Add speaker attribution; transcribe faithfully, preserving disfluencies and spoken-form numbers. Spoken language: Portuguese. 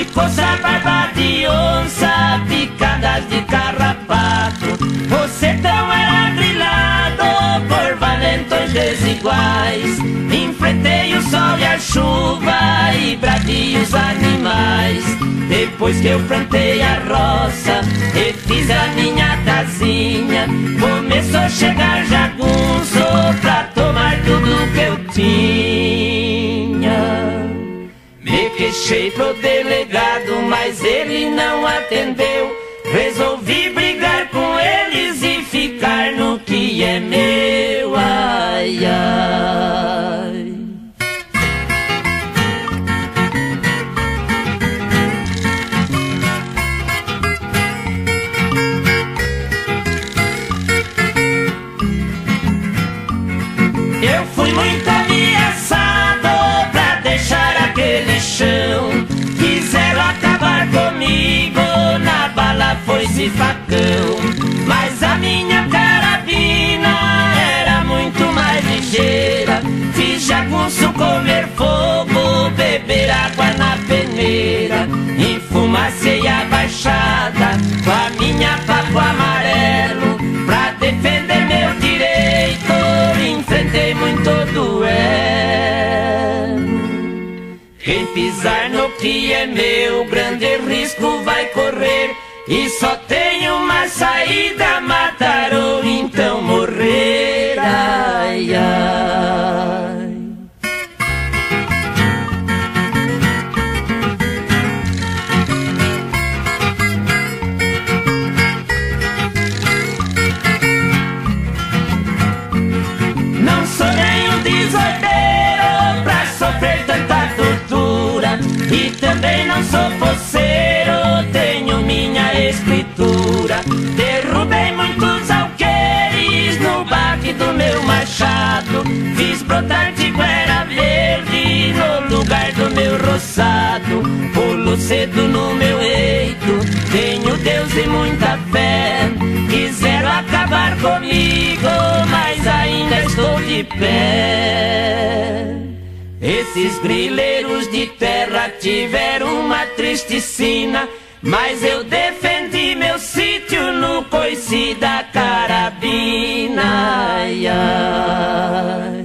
Speaker 1: coça, barba de onça, picadas de carrapato. O sertão era grilado por valentões desiguais. Enfrentei o sol e a chuva e bradios animais. Depois que eu plantei a roça e fiz a minha casinha, começou a chegar jagunço pra tomar tudo que eu tinha. Me queixei pro delegado, mas ele não atendeu. Resolvi brigar com eles e ficar no que é meu. Ai, ai. Eu fui muito ameaçado pra deixar aquele chão. Quiseram acabar comigo, na bala foi-se facão. Mas a minha carabina era muito mais ligeira. Fiz jagunço comer fogo, beber água na peneira. Enfumacei a baixada com a minha papo amarelo. Pra defender meu direito, enfrentei muito duelo. Quem pisar no que é meu, grande risco vai correr. E só tem uma saída, matar ou então morrer. Ai, ai. Não sou nenhum desordeiro pra sofrer tanta tortura. E também não sou foceiro, tenho minha escritura. Derrubei muitos alqueires no baque do meu machado. Fiz brotar tiguera verde no lugar do meu roçado. Pulo cedo no meu eito, tenho Deus e muita fé. Quiseram acabar comigo, mas ainda estou de pé. Esses grileiros de terra tiveram uma triste sina, mas eu defendi meu sítio no coice da carabina. Ai, ai.